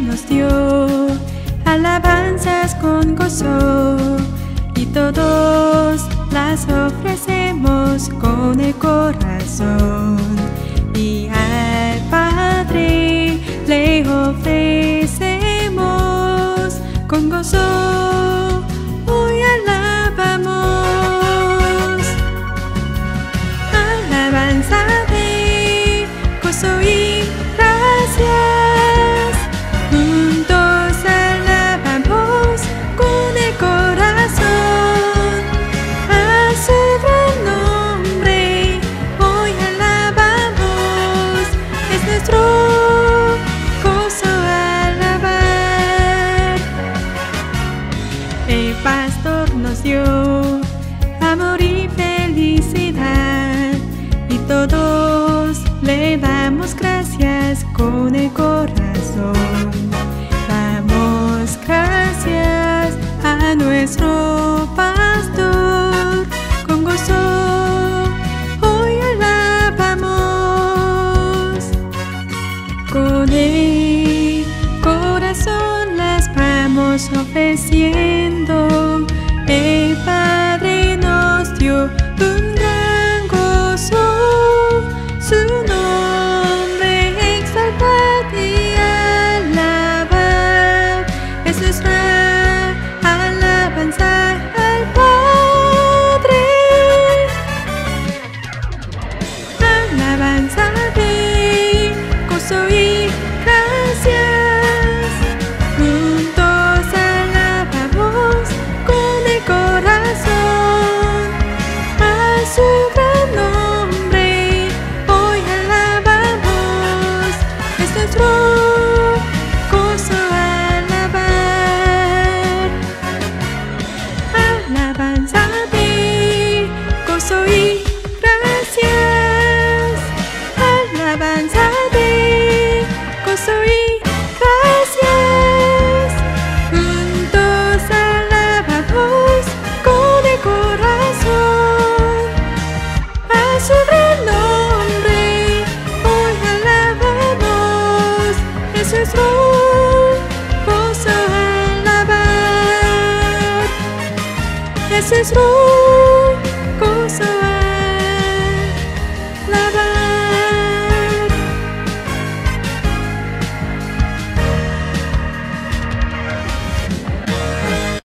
nos dio alabanzas con gozo, y todos las ofrecemos con el corazón, y al Padre le ofrecemos con gozo. Hoy alabamos, alabanza de gozo y gracias. Juntos alabamos con el corazón a su gran nombre. Hoy alabamos, es nuestro gozo alabar. El pastor nos dio amor y felicidad, y todos le damos gracias con el corazón. Damos gracias a nuestro pastor con gozo. Hoy alabamos, con el corazón las vamos ofreciendo. El Padre nos dio un gran gozo, su nombre exaltar y alabar. Es nuestra alabanza al Padre, alabanza de gozo y gracias. Juntos alabamos con el corazón a su gran nombre. Hoy alabamos, es nuestro gozo alabar. Alabanza de gozo y gracias. Alabanza de gozo y gracias. Juntos alabamos con el corazón a su gran nombre. Hoy alabamos, es nuestro gozo alabar. Es nuestro